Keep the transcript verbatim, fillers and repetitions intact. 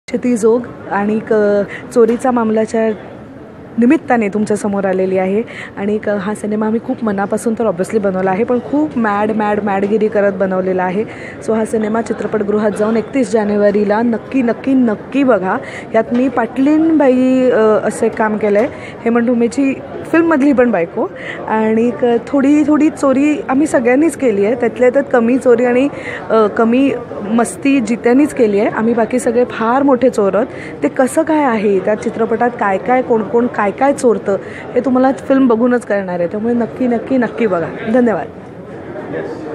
क्षिती जोग आणि चोरीचा मामलाच्या निमित्ताने तुमच्यासमोर आलेली आहे आणि हा सिनेमा आम्ही खूप मनापासून तर ऑब्व्हियसली बनवला आहे, पण खूप मॅड मॅड मॅडगिरी करत बनवलेला आहे. सो हा सिनेमा चित्रपटगृहात जाऊन एकतीस जानेवारीला नक्की नक्की नक्की बघा. यात मी पाटलीनबाई असे काम केलं आहे, हेमंत उमेची फिल्ममधली पण बायको, आणि क थोडी थोडी चोरी आम्ही सगळ्यांनीच केली आहे. त्यातल्या त्यात कमी चोरी आणि कमी मस्ती जित्यानीच केली आहे. आम्ही बाकी सगळे फार मोठे चोर आहोत. ते कसं काय आहे, त्या चित्रपटात काय काय कोण कोण काय काय चोरतं हे तुम्हाला फिल्म बघूनच कळणार आहे. त्यामुळे नक्की नक्की नक्की बघा. धन्यवाद.